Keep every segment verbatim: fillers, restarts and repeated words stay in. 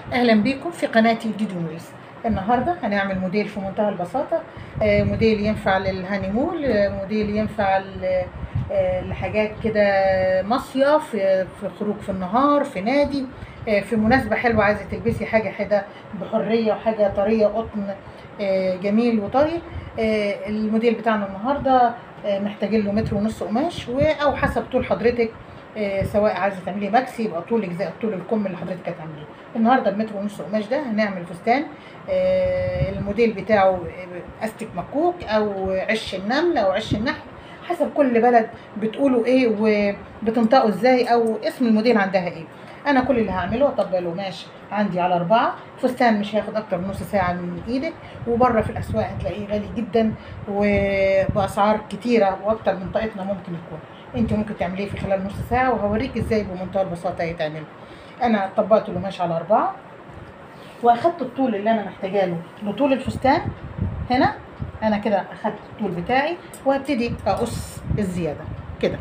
اهلا بيكم في قناتي ديدو نويز. النهارده هنعمل موديل في منتهى البساطه. آه، موديل ينفع للهانيمول، آه، موديل ينفع ل- آه، لحاجات كده، مصيف، آه، في خروج في النهار، في نادي، آه، في مناسبه حلوه عايزه تلبسي حاجه كده بحريه وحاجه طريه قطن آه، جميل وطري. آه، الموديل بتاعنا النهارده آه، محتاجين له متر ونص قماش و- او حسب طول حضرتك. آه، سواء عايزه تعملي ماكسي يبقى طولك زي طول الكم اللي حضرتك هتعمليه. النهارده بمتر ونص قماش ده هنعمل فستان. آه، الموديل بتاعه استك مكوك او عش النمل او عش النحل، حسب كل بلد بتقولوا ايه وبتنطقوا ازاي او اسم الموديل عندها ايه. انا كل اللي هعمله اطبق القماش عندي على اربعه. فستان مش هياخد اكتر من نص ساعه من ايدك، وبره في الاسواق هتلاقيه غالي جدا وباسعار كتيره واكتر من طاقتنا ممكن يكون. انت ممكن تعمليه في خلال نص ساعه وهوريك ازاي بمنتهى البساطه يتعمل. انا طبقت القماش على اربعه واخدت الطول اللي انا محتاجاه له لطول الفستان. هنا انا كده اخدت الطول بتاعي وهبتدي اقص الزياده كده.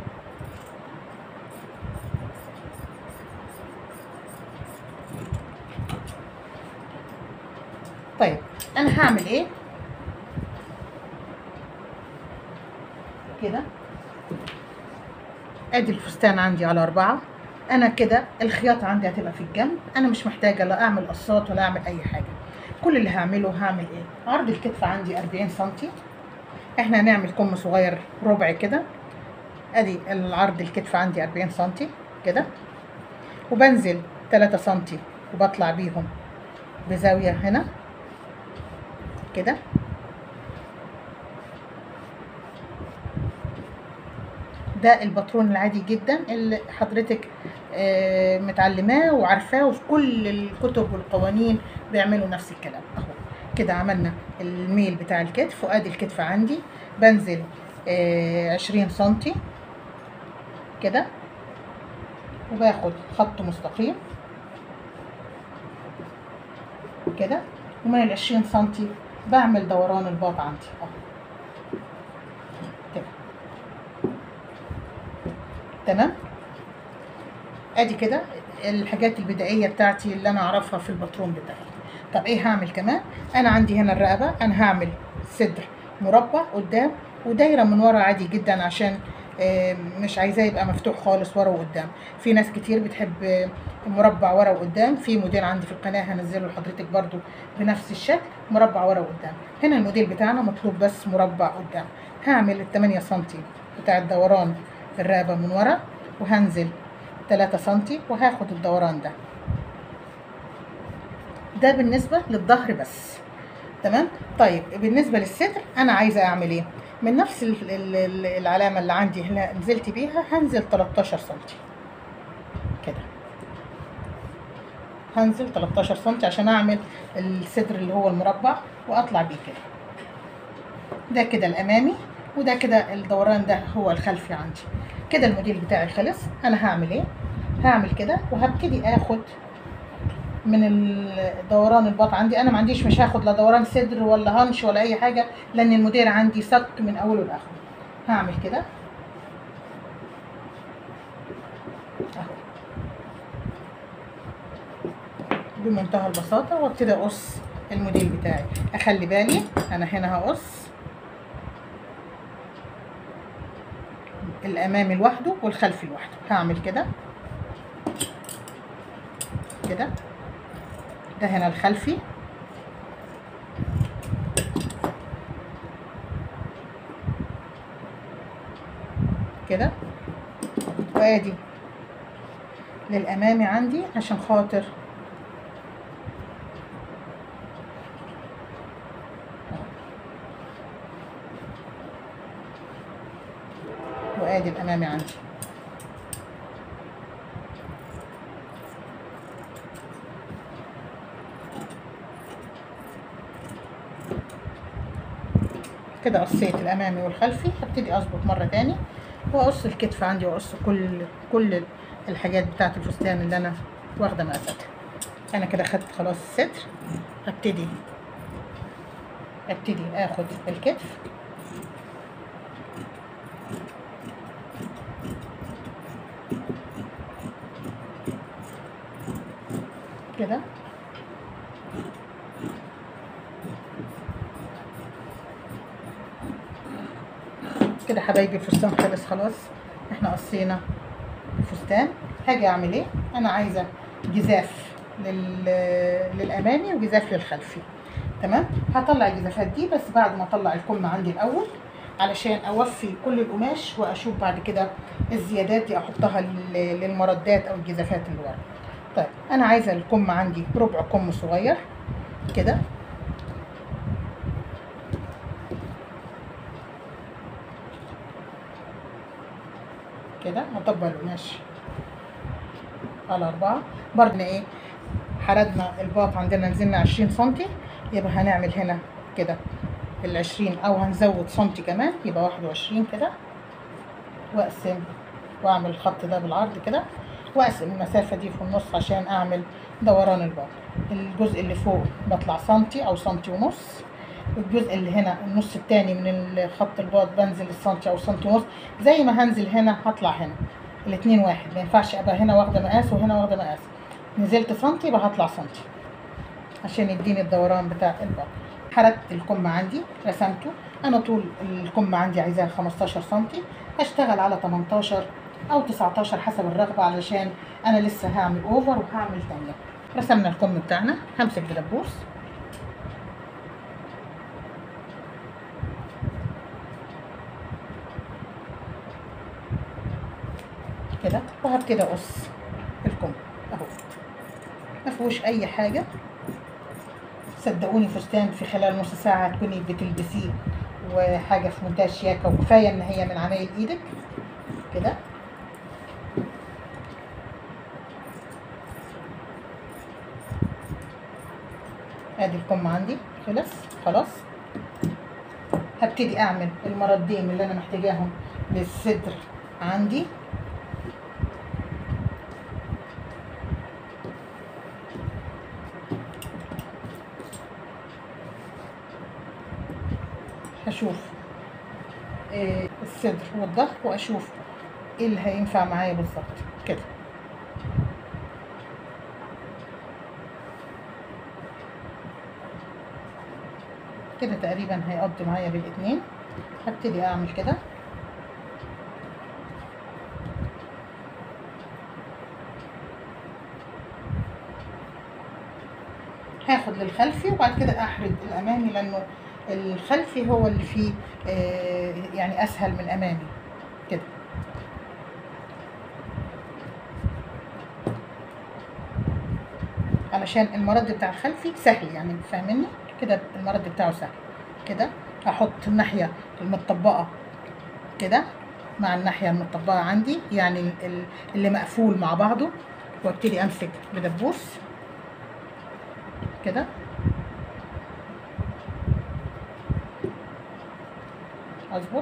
طيب انا هعمل ايه كده؟ ادي الفستان عندي على اربعه. انا كده الخياطه عندي هتبقى في الجنب، انا مش محتاجه لا اعمل قصات ولا اعمل اي حاجه. كل اللي هعمله هعمل ايه؟ عرض الكتف عندي اربعين سنتي. احنا هنعمل كم صغير ربع كده. ادي العرض الكتف عندي اربعين سنتي كده، وبنزل تلاتة سنتي وبطلع بيهم بزاويه هنا كده. ده الباترون العادي جدا اللي حضرتك آه، متعلماه وعارفاه، وفي كل الكتب والقوانين بيعملوا نفس الكلام. اهو كده عملنا الميل بتاع الكتف، وادي الكتف عندي بنزل آه، عشرين سنتي كده، وباخد خط مستقيم كده، ومن العشرين سنتي بعمل دوران الباط عندي اهو كده. تمام، ادي كده الحاجات البدائيه بتاعتي اللي انا اعرفها في الباترون بتاعي. طب ايه هعمل كمان؟ انا عندي هنا الرقبه، انا هعمل صدر مربع قدام ودايره من ورا عادي جدا، عشان آه، مش عايزاه يبقى مفتوح خالص ورا وقدام. في ناس كتير بتحب آه، مربع ورا وقدام. في موديل عندي في القناه هنزله لحضرتك برضو بنفس الشكل، مربع ورا وقدام. هنا الموديل بتاعنا مطلوب بس مربع قدام. هعمل التمانية سنتي بتاع الدوران الرقبه من ورا، وهنزل تلاتة سنتي وهاخد الدوران ده. ده بالنسبة للظهر بس. تمام. طيب بالنسبة للصدر انا عايزة اعمل ايه؟ من نفس ال- ال- العلامة اللي عندي هنا نزلت بيها هنزل تلتاشر سنتي كده. هنزل تلتاشر سنتي عشان اعمل الصدر اللي هو المربع واطلع بيه كده. ده كده الامامي، وده كده الدوران ده هو الخلفي عندي. كده الموديل بتاعي خلص. انا هعمل ايه؟ هعمل كده وهبتدي اخد من الدوران الباط عندي. انا ما عنديش، مش هاخد لا دوران صدر ولا هنش ولا اي حاجه، لان المدير عندي صك من اوله لاخره. هعمل كده اهو بمنتهى البساطه، وابتدي اقص الموديل بتاعي. اخلي بالي انا هنا هقص الامامي لوحده والخلفي لوحده. هعمل كده كده. ده هنا الخلفي كده، وادي للامامي عندي عشان خاطر وادي الامامي عندي كده. قصيت الامامي والخلفي، هبتدي اظبط مره تاني واقص الكتف عندي واقص كل كل الحاجات بتاعه الفستان اللي انا واخده مقاساتها. انا كده خدت خلاص الصدر. هبتدي ابتدي اخد الكتف كده كده حبايبي الفستان خلص خلاص، احنا قصينا الفستان. هاجي اعمل ايه؟ انا عايزه جزاف لل... للامامي وجزاف للخلفي. تمام، هطلع الجزافات دي بس بعد ما اطلع الكم عندي الاول علشان اوفي كل القماش واشوف بعد كده الزيادات دي احطها لل... للمردات او الجزافات اللي ورا. طيب انا عايزه الكم عندي ربع كم صغير كده، كده هطبق القماش على أربعة. برضه ايه، حردنا الباط عندنا نزلنا عشرين سنتي، يبقى هنعمل هنا كده العشرين او هنزود سنتي كمان يبقى واحد وعشرين كده، واقسم واعمل الخط ده بالعرض كده، واقسم المسافه دي في النص عشان اعمل دوران الباط. الجزء اللي فوق بطلع سنتي او سنتي ونص، الجزء اللي هنا النص التاني من خط الباط بنزل السنتي او سنتي ونص، زي ما هنزل هنا هطلع هنا الاتنين واحد، ما ينفعش ابقى هنا واخده مقاس وهنا واخده مقاس. نزلت سنتي يبقى هطلع سنتي عشان يديني الدوران بتاع الباط. حردت الكم عندي رسمته، انا طول الكم عندي عايزاه خمستاشر سنتي، هشتغل على تمنتاشر او تسعتاشر حسب الرغبه علشان انا لسه هعمل اوفر وهعمل تانية. رسمنا الكم بتاعنا، همسك بدبوس كده وهبتدي اقص الكم اهو، ما فيهوش اي حاجه. صدقوني فستان في خلال نص ساعه هتكوني بتلبسيه وحاجه في منتهى الشياكه، وكفايه ان هي من عمايل ايدك كده. ادي الكم عندي خلص خلاص. هبتدي اعمل المردين اللي انا محتاجاهم للصدر عندي. هشوف إيه الصدر والظهر واشوف ايه اللي هينفع معايا بالظبط كده. كده تقريبا هيقضي معايا بالاتنين. هبتدي اعمل كده هاخد للخلفي وبعد كده احرد الامامي، لانه الخلفي هو اللي فيه آه يعني اسهل من الامامي كده. علشان المرد بتاع الخلفي سهل، يعني فاهميني كده، المرد بتاعه سهل كده. هحط الناحيه المتطبقه كده مع الناحيه المتطبقه عندي، يعني اللي مقفول مع بعضه، وابتدي امسك بدبوس كده اظبط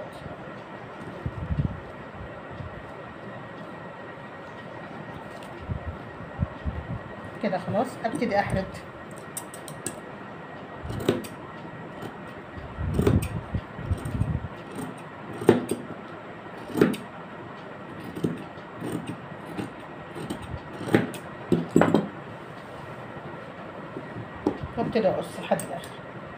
كده خلاص. ابتدي احرد وابتدي اقص لحد الاخر.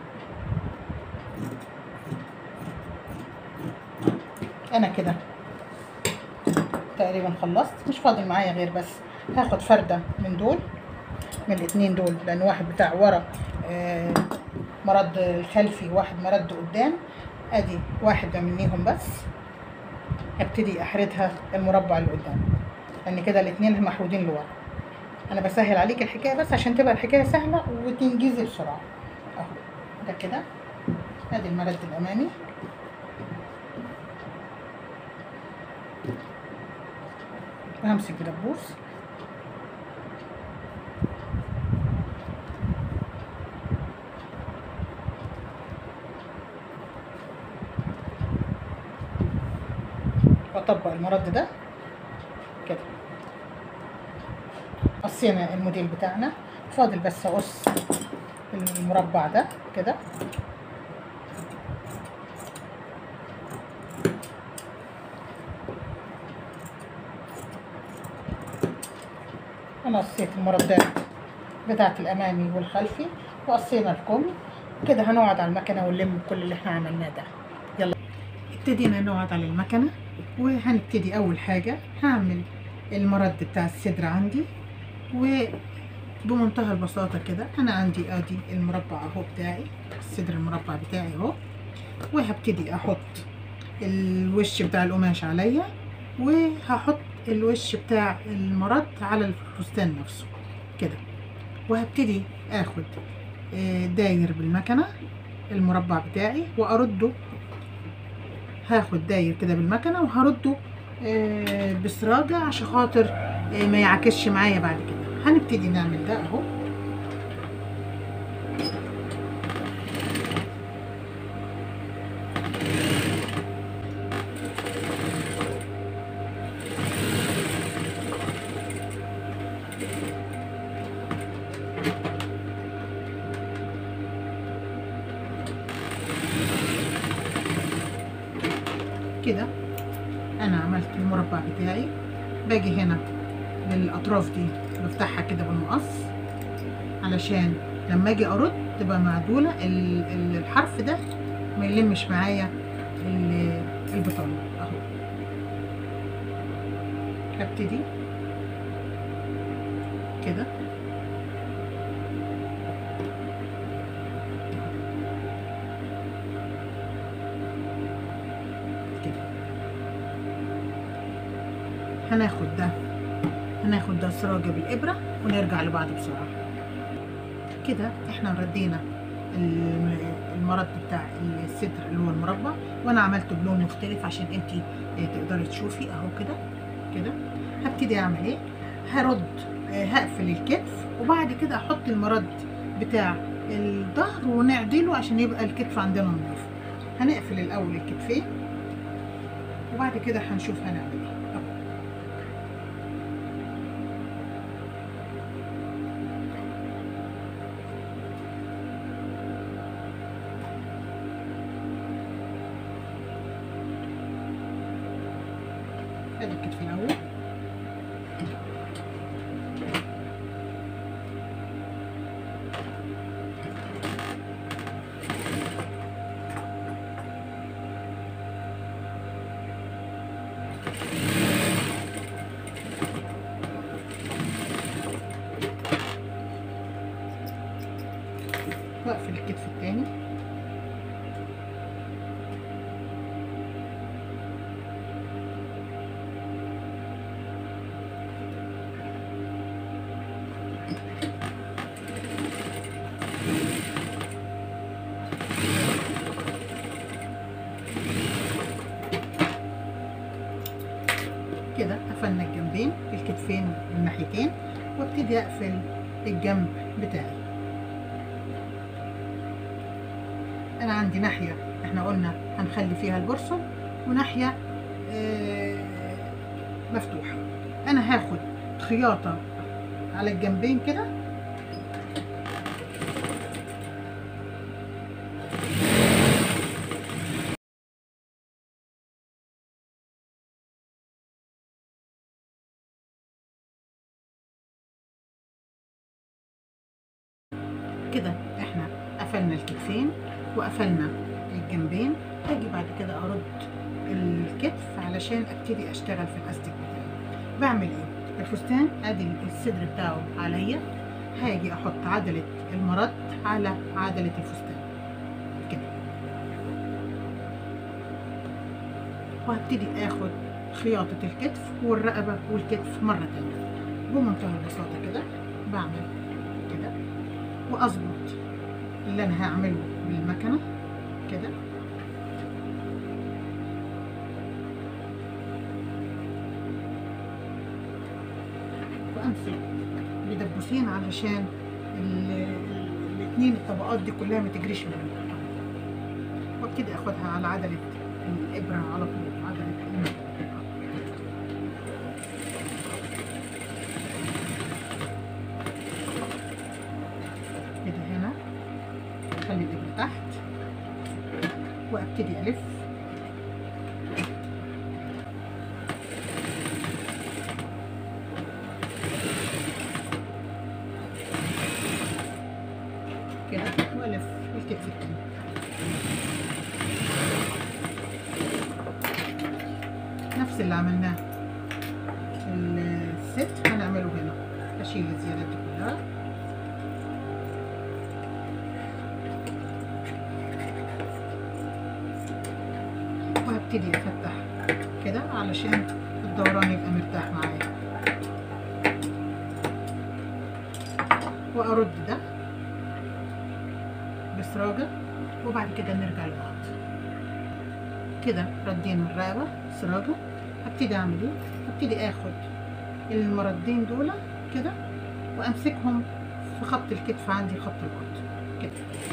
انا كده تقريبا خلصت، مش فاضل معايا غير بس هاخد فرده من دول، من الاتنين دول، لان واحد بتاع ورا آه مرد الخلفي وواحد مرد قدام. ادي واحده منيهم بس هبتدي احردها المربع اللي قدام، لان كده الاتنين محودين لورا. انا بسهل عليك الحكايه بس عشان تبقى الحكايه سهله وتنجزي بسرعه. اهو ده كده. ادي المرد الامامي وهمسك بدبوس واطبق المرد ده كده. قصينا الموديل بتاعنا، فاضل بس اقص المربع ده كده. انا قصيت المردات بتاعت الامامي والخلفي، وقصينا الكم. كده هنقعد على المكنه ونلم كل اللي احنا عملناه ده. يلا ابتدينا نقعد على المكنه، وهنبتدي اول حاجه هعمل المرد بتاع الصدر عندي. وبمنتهى البساطه كده انا عندي ادي المربع اهو بتاعي، الصدر المربع بتاعي اهو، وهبتدي احط الوش بتاع القماش عليا، وهحط الوش بتاع المرد على الفستان نفسه كده. وهبتدي اخد داير بالمكنه المربع بتاعي وارده، هاخد داير كده بالمكنه وهرده بسراجه عشان خاطر ما يعكسش معايا بعد كده. هنبتدي نعمل ده اهو. كده انا عملت المربع بتاعي. باجي هنا للاطراف دي بفتحها كده بالمقص علشان لما اجي ارد تبقى معدوله الحرف ده ما يلمش معايا البطانه اهو. هبتدي كده هناخد ده هناخد ده سراجة بالإبرة ونرجع لبعض بسرعة. كده احنا ردينا المرد بتاع الصدر اللي هو المربع، وانا عملته بلون مختلف عشان انتي تقدري تشوفي اهو كده كده. هبتدي اعمل ايه؟ هرد هقفل الكتف، وبعد كده احط المرد بتاع الظهر ونعدله عشان يبقى الكتف عندنا نضيف. هنقفل الاول الكتفين وبعد كده هنشوف هنعمل ايه. ادي الكتف الاول، واقفل الكتف التاني. كده قفلنا الجنبين الكتفين من الناحيتين، وابتدي اقفل الجنب بتاعي. انا عندي ناحيه احنا قلنا هنخلي فيها البرصل، وناحيه آه مفتوحه. انا هاخد خياطه على الجنبين كده كده. احنا قفلنا الكتفين وقفلنا الجنبين. هاجي بعد كده ارد الكتف علشان ابتدي اشتغل في الاستيك بتاعي. بعمل ايه؟ الفستان ادي الصدر بتاعه عليا، هاجي احط عدله المرد على عدله الفستان كده، وهبتدي اخد خياطه الكتف والرقبه والكتف مره تانيه بمنتهى البساطه كده. بعمل كده واظبط اللي انا هعمله بالمكنه كده، وامسك بدبوسين علشان الاثنين الطبقات دي كلها ما تجريش مني، وابتدي اخدها على عدله الابره على طول، عدله المكنه كده. هنا اخلي الابره تحت وابتدي الف الكتف التاني. نفس اللي عملناه في الست هنعمله هنا. اشيل الزيادات دي كلها وهبتدي افتح كده علشان الدوران يبقى مرتاح معايا، وارد ده بسراجة، وبعد كده نرجع لبعض. كده ردينا الرقبة سراجة. هبتدي اعمل ايه؟ هبتدي اخد المردين دول كده وامسكهم في خط الكتف عندي، خط الارض كده.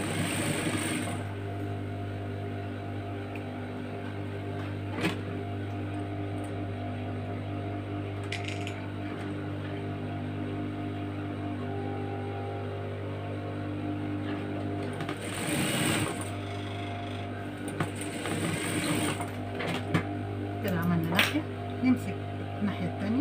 كده عملنا ناحية، نمسك الناحية التانية.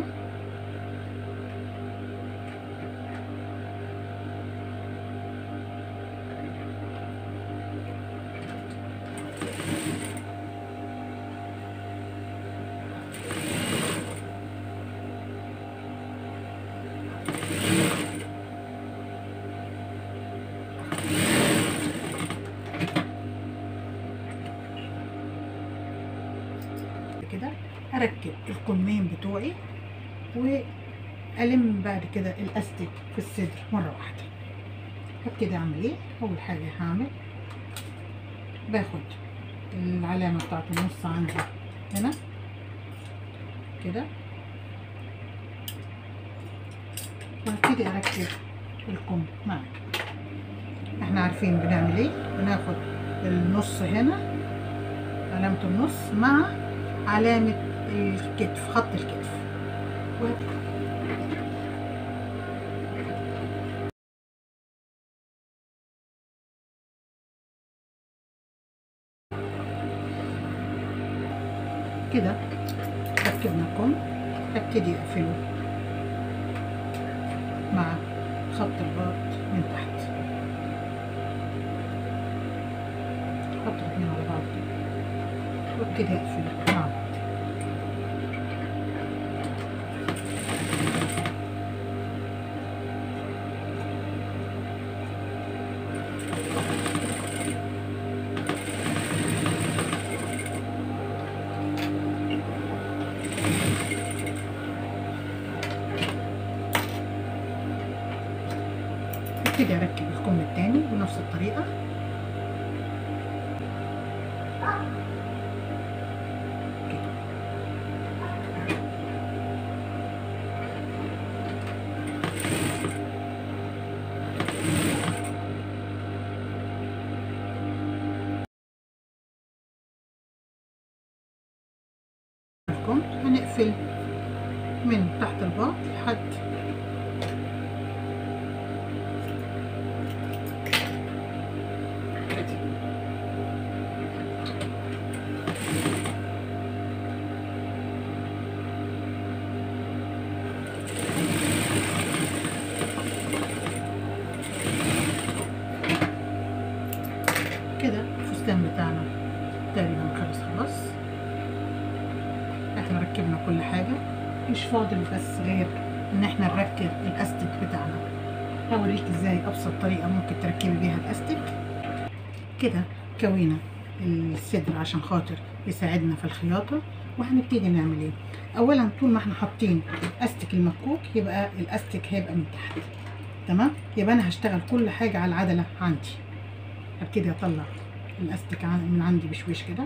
كده اركب القلمين بتوعي والم بعد كده الاستك في الصدر مره واحده. هبتدي اعمل ايه؟ اول حاجه هعمل باخد العلامه بتاعت النص عندي هنا كده، وهبتدي اركب الكم معاك. احنا عارفين بنعمل ايه، بناخد النص هنا علامه النص مع علامة الكتف، خط الكتف، و... كده ركبنا الكم. هبتدي اقفله مع خط الباط من تحت، احط الاثنين على بعض وابتدي اقفله مع بعض. ابتدي اركب الكم التاني بنفس الطريقه. هنقفل من تحت الباط لحد كده. الفستان بتاعنا تقريبا خلص خلاص. احنا ركبنا كل حاجة، مش فاضل بس غير ان احنا نركب الاستك بتاعنا. هوريك ازاي ابسط طريقة ممكن تركبي بيها الاستك. كده كوينا الصدر عشان خاطر يساعدنا في الخياطة. وهنبتدي نعمل ايه؟ اولا طول ما احنا حاطين استك المفكوك يبقى الاستك هيبقى من تحت، تمام؟ يبقى انا هشتغل كل حاجة على العدلة عندي. هبتدي اطلع الاستك من عندي بشويش كده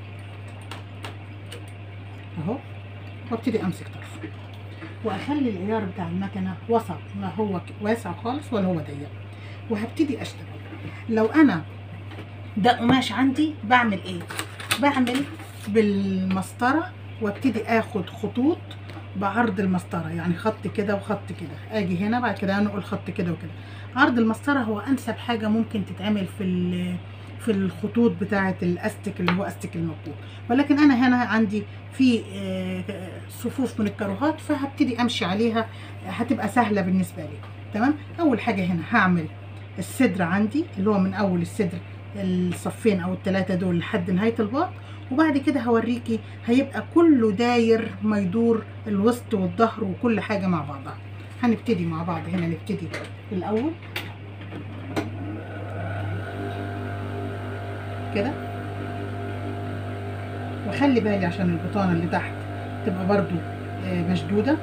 اهو، وابتدي امسك طرف واخلي العيار بتاع المكنه وسط، ما هو واسع خالص ولا هو ضيق، وهبتدي اشتغل. لو انا ده قماش عندي بعمل ايه؟ بعمل بالمسطره وابتدي اخد خطوط بعرض المسطره، يعني خط كده وخط كده، اجي هنا بعد كده انقل خط كده وكده. عرض المسطره هو انسب حاجه ممكن تتعمل في في الخطوط بتاعه الاستك اللي هو استك المفكوك، ولكن انا هنا عندي في صفوف من الكاروهات فهبتدي امشي عليها، هتبقى سهله بالنسبه لي. تمام. اول حاجه هنا هعمل الصدر عندي اللي هو من اول الصدر الصفين او الثلاثه دول لحد نهايه الباط، وبعد كده هوريكي هيبقى كله داير ما يدور الوسط والظهر وكل حاجه مع بعضها. هنبتدي مع بعض هنا، نبتدي الاول كده، وخلي بالي عشان البطانه اللي تحت تبقى برضو مشدوده.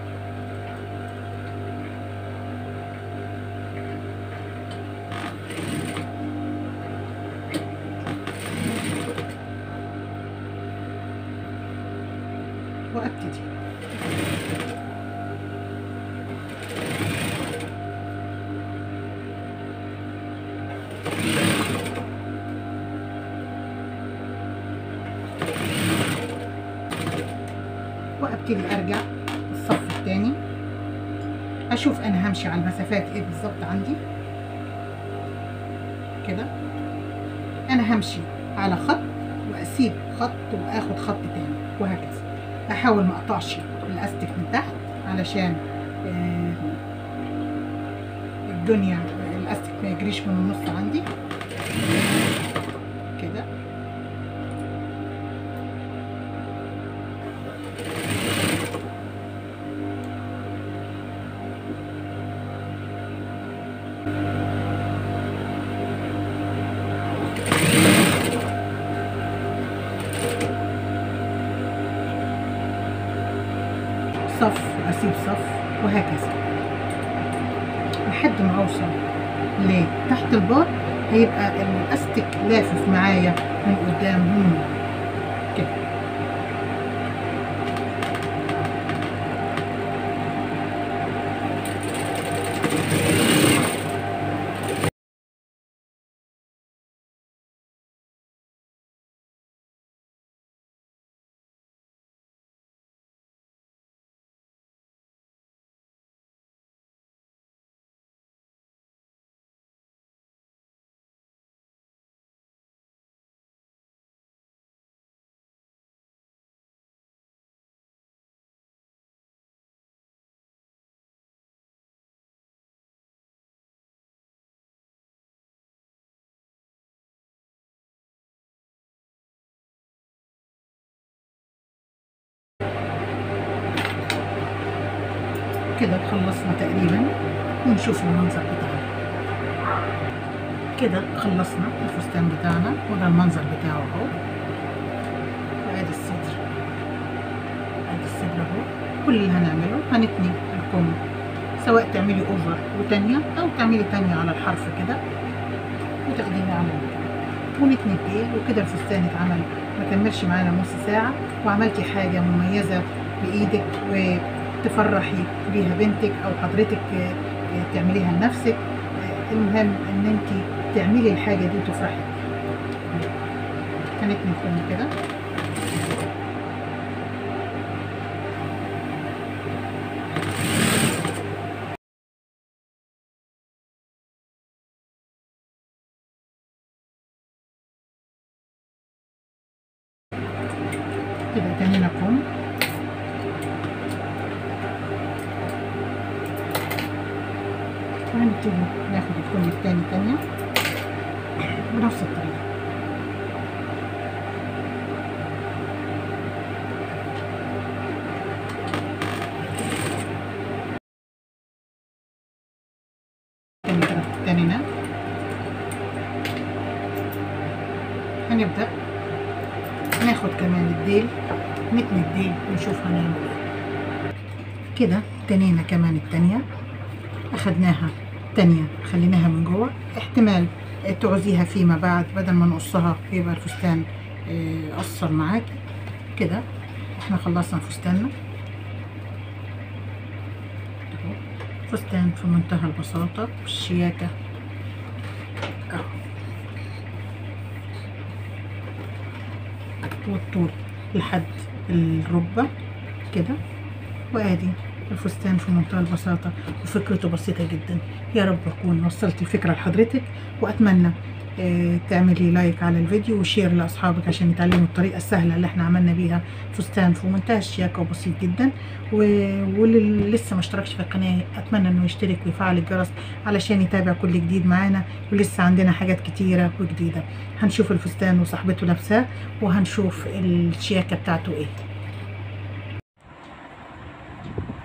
وابتدي وابتدي ارجع الصف الثاني، اشوف انا همشي على المسافات ايه بالظبط عندي كده. انا همشي على خط واسيب خط واخد خط تاني وهكذا. احاول ما اقطعش الاستك من تحت علشان الدنيا الاستك ما يجريش من النص عندي كده. صف اسيب صف وهكذا لحد ما اوصل لتحت الباط. هيبقى الاستك لافف معايا من قدام من كده. كده خلصنا تقريبا، ونشوف المنظر بتاعنا. كده خلصنا الفستان بتاعنا، وده المنظر بتاعه اهو. وادي الصدر، ادي الصدر اهو. كل اللي هنعمله هنتني الكم، سواء تعملي اوفر وتانية او تعملي تانية على الحرف كده وتاخديها على كده ونتني الديل. وكده الفستان اتعمل ما كملش معانا نص ساعة، وعملتي حاجة مميزة بايدك وتفرحي بيها بنتك او حضرتك تعمليها لنفسك. المهم ان انت تعملي الحاجة دي وتفرحي بيها. هنتني الكم كده. كده تنينا كم، وهنبتدي ناخد الكم التاني تانية بنفس الطريقة. تاني كده تانينا. هنبدأ ناخد كمان الديل، نتني الديل ونشوف هنعمل ايه. كده تنينا كمان التانية، اخدناها تانية خليناها من جوه. احتمال تعوزيها فيما بعد بدل ما نقصها يبقى الفستان قصر معاكي. كده احنا خلصنا فستاننا. فستان في منتهى البساطة والشياكة اهو، والطول لحد الركبة كده. وادي الفستان في منتهى البساطة وفكرته بسيطة جدا. يا رب اكون وصلت الفكرة لحضرتك، واتمنى آه، تعملي لايك على الفيديو وشير لاصحابك عشان يتعلموا الطريقه السهله اللي احنا عملنا بيها فستان في منتهى الشياكه وبسيط جدا. و- واللي لسه ما اشتركش في القناه اتمنى انه يشترك ويفعل الجرس علشان يتابع كل جديد معانا، ولسه عندنا حاجات كتيره وجديده. هنشوف الفستان وصاحبته لابساه وهنشوف الشياكه بتاعته ايه.